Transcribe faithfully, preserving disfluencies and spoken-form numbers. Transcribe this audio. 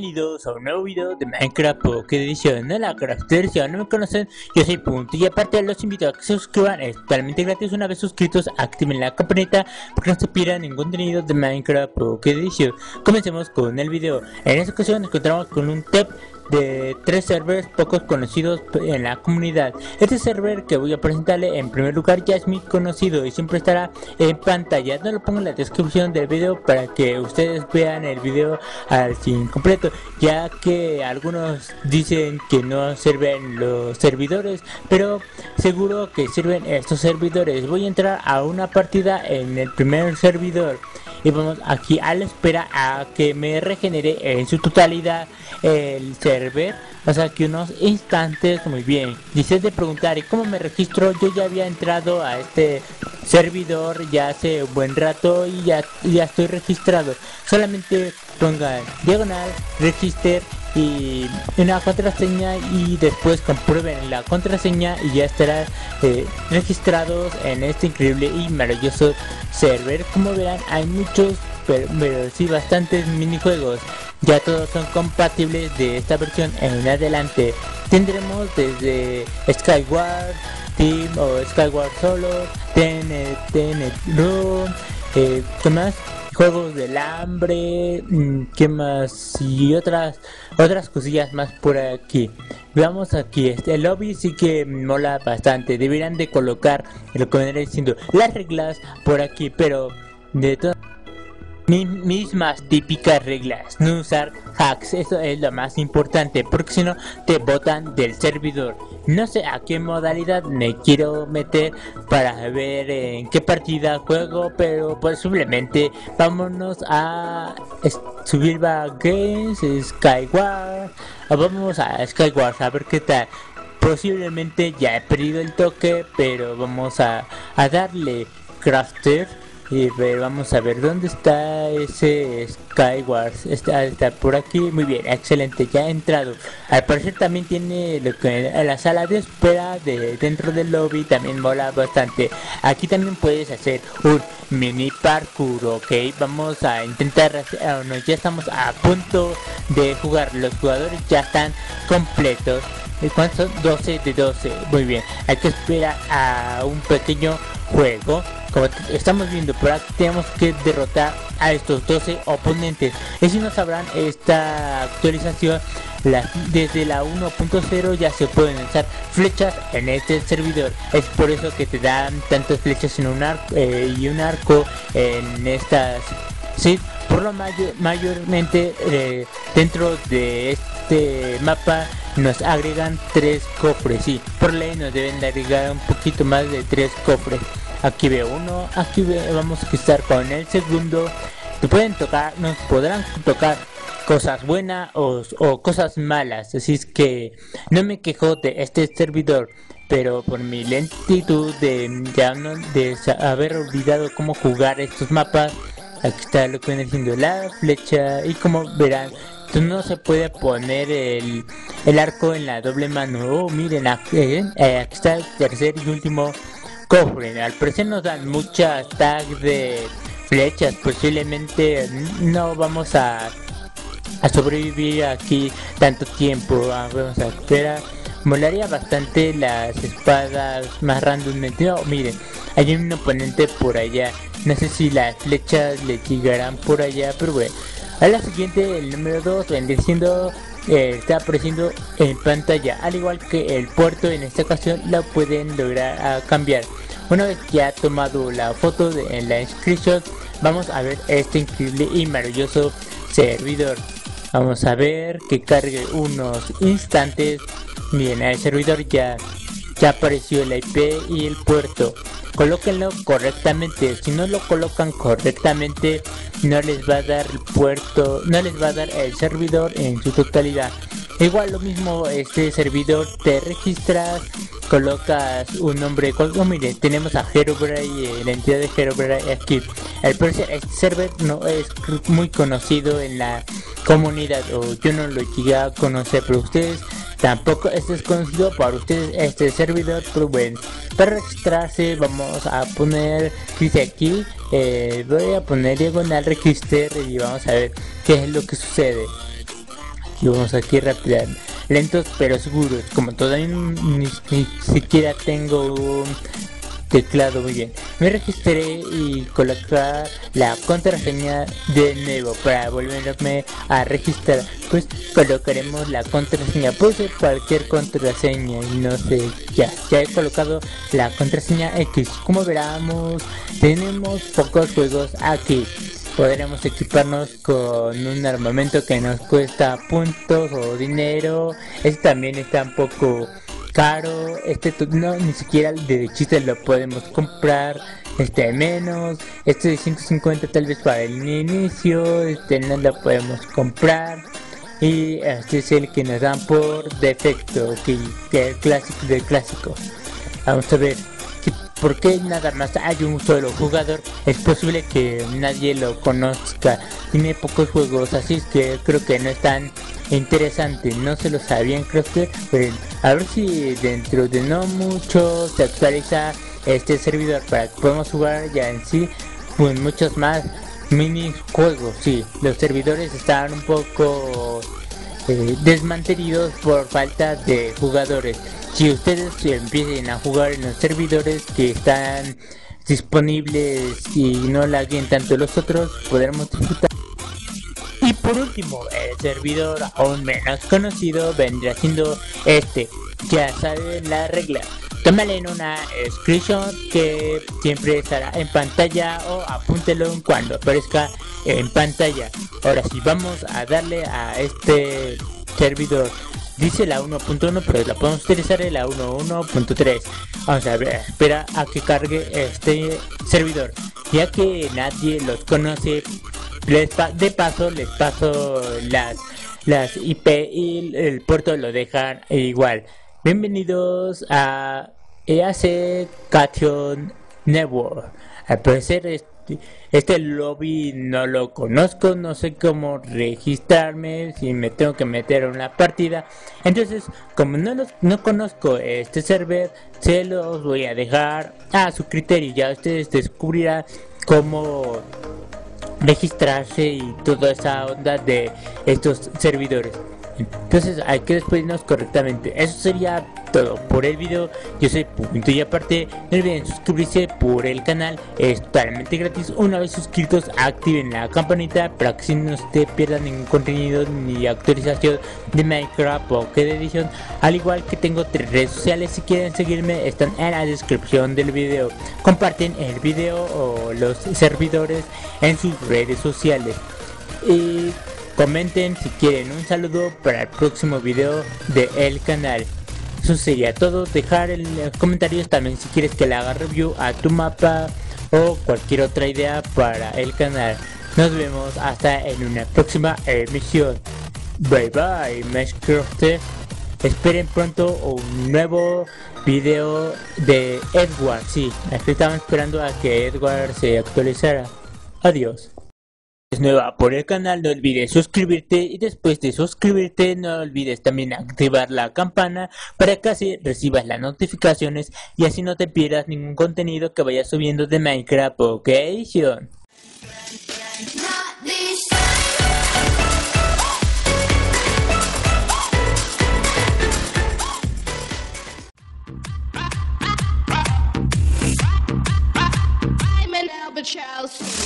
bienvenidos a un nuevo video de Minecraft Pocket Edition. Hola crafters, si aún no me conocen, yo soy Punto y aparte los invito a que se suscriban, es totalmente gratis. Una vez suscritos, activen la campanita porque no se pierdan ningún contenido de Minecraft Pocket Edition. Comencemos con el video. En esta ocasión nos encontramos con un tip de tres servers pocos conocidos en la comunidad. Este server que voy a presentarle en primer lugar ya es muy conocido y siempre estará en pantalla. No lo pongo en la descripción del video para que ustedes vean el video al fin completo, ya que algunos dicen que no sirven los servidores, pero seguro que sirven estos servidores. Voy a entrar a una partida en el primer servidor y vamos aquí a la espera a que me regenere en su totalidad el server, o sea que unos instantes. Muy bien, dice de preguntar y cómo me registro. Yo ya había entrado a este servidor ya hace un buen rato y ya, ya estoy registrado. Solamente pongan diagonal register y una contraseña y después comprueben la contraseña y ya estarán eh, registrados en este increíble y maravilloso server. Como verán, hay muchos, pero, pero sí bastantes minijuegos. Ya todos son compatibles de esta versión en adelante. Tendremos desde Skyward Team o Skyward Solo, Tenet, Tenet Room, eh, ¿qué más? Juegos del hambre, ¿qué más? Y otras otras cosillas más por aquí. Veamos aquí, este el lobby sí que mola bastante. Deberían de colocar lo que vendré diciendo las reglas por aquí, pero de todas mismas típicas reglas, no usar hacks, eso es lo más importante, porque si no te botan del servidor. No sé a qué modalidad me quiero meter para ver en qué partida juego, pero posiblemente vámonos a Survival Games, Skyward, vamos a Skyward a ver qué tal. Posiblemente ya he perdido el toque, pero vamos a, a darle crafter. Y ver, vamos a ver dónde está ese Skyward. Está, está por aquí. Muy bien, excelente, ya he entrado. Al parecer también tiene lo que la sala de espera de dentro del lobby, también mola bastante. Aquí también puedes hacer un mini parkour, ok. Vamos a intentar, oh, no, ya estamos a punto de jugar. Los jugadores ya están completos. ¿Cuántos son? doce de doce. Muy bien, hay que esperar a un pequeño juego. Como estamos viendo por aquí, tenemos que derrotar a estos doce oponentes. Y si no sabrán, esta actualización la, desde la uno punto cero ya se pueden lanzar flechas en este servidor. Es por eso que te dan tantas flechas en un arco eh, y un arco en estas, sí, por lo mayor, mayormente eh, dentro de este mapa nos agregan tres cofres. Sí, por ley nos deben de agregar un poquito más de tres cofres. Aquí veo uno, aquí ve, vamos a estar con el segundo. Te pueden tocar, nos podrán tocar cosas buenas o, o cosas malas, así es que no me quejo de este servidor, pero por mi lentitud de, ya no, de haber olvidado cómo jugar estos mapas. Aquí está lo que viene siendo la flecha y como verán, no se puede poner el, el arco en la doble mano. Oh, miren, aquí, eh, aquí está el tercer y último cofre. Al parecer nos dan muchas tags de flechas. Posiblemente no vamos a, a sobrevivir aquí tanto tiempo. Ah, vamos a esperar. Molaría bastante las espadas más randommente. No, miren, hay un oponente por allá. No sé si las flechas le llegarán por allá, pero bueno. A la siguiente, el número dos, vendría siendo, eh, está apareciendo en pantalla, al igual que el puerto. En esta ocasión lo pueden lograr a cambiar. Una vez que ha tomado la foto de, en la screenshot, vamos a ver este increíble y maravilloso servidor. Vamos a ver que cargue unos instantes. Bien, el servidor ya, ya apareció la I P y el puerto. Colóquenlo correctamente. Si no lo colocan correctamente, no les va a dar el puerto, no les va a dar el servidor en su totalidad. Igual lo mismo, este servidor te registras, colocas un nombre. Oh, mire, tenemos a Herobrine, eh, la entidad de Herobrine aquí. El este server no es muy conocido en la comunidad, o yo no lo llegué a conocer, pero ustedes tampoco es desconocido para ustedes este servidor. Pero bueno, para registrarse vamos a poner, dice aquí, eh, voy a poner diagonal register y vamos a ver qué es lo que sucede. aquí vamos aquí rápido, lentos pero seguros. Como todavía ni, ni siquiera tengo un teclado muy bien, me registré y colocar la contraseña de nuevo para volverme a registrar. Pues colocaremos la contraseña, puse cualquier contraseña y no sé, ya, ya he colocado la contraseña X. Como veremos, tenemos pocos juegos aquí. Podremos equiparnos con un armamento que nos cuesta puntos o dinero. Este también está un poco caro. Este no, ni siquiera de chiste lo podemos comprar. Este menos. Este de ciento cincuenta tal vez para el inicio. Este no lo podemos comprar. Y este es el que nos dan por defecto, que, que es clásico de clásico. Vamos a ver. ¿Por qué nada más hay un solo jugador? Es posible que nadie lo conozca. Tiene pocos juegos, así es que creo que no es tan interesante. No se lo sabían, creo que pues, a ver si dentro de no mucho se actualiza este servidor para que podamos jugar ya en sí pues, muchos más minijuegos. Sí, los servidores están un poco eh, desmantelidos por falta de jugadores. Si ustedes empiecen a jugar en los servidores que están disponibles y no laguen tanto los otros, podremos disfrutar. Y por último, el servidor aún menos conocido vendrá siendo este. Ya saben la regla. Tómale en una screenshot que siempre estará en pantalla o apúntelo cuando aparezca en pantalla. Ahora sí, vamos a darle a este servidor. Dice la uno punto uno, pero la podemos utilizar en la uno punto uno punto tres. Vamos a ver, espera a que cargue este servidor. Ya que nadie los conoce, les pa de paso les paso las, las I P y el puerto lo dejan igual. Bienvenidos a E A C Cation Network. Al parecer este Este lobby no lo conozco, no sé cómo registrarme, si me tengo que meter a una partida. Entonces, como no, los, no conozco este server, se los voy a dejar a su criterio. Ya ustedes descubrirán cómo registrarse y toda esa onda de estos servidores. Entonces hay que despedirnos correctamente. Eso sería todo por el video. Yo soy Punto y aparte, no olviden suscribirse por el canal, es totalmente gratis. Una vez suscritos, activen la campanita para que si no se pierdan ningún contenido ni actualización de Minecraft o que de edición. Al igual que tengo tres redes sociales, si quieren seguirme están en la descripción del video. Comparten el video o los servidores en sus redes sociales y comenten si quieren un saludo para el próximo video del canal. Eso sería todo. Dejar en los comentarios también si quieres que le haga review a tu mapa o cualquier otra idea para el canal. Nos vemos hasta en una próxima emisión. Bye bye, Minecraft. Esperen pronto un nuevo video de Edward. Sí, aquí estaban esperando a que Edward se actualizara. Adiós. Es nueva por el canal, no olvides suscribirte y después de suscribirte no olvides también activar la campana para que así recibas las notificaciones y así no te pierdas ningún contenido que vaya subiendo de Minecraft o que edición. Charles.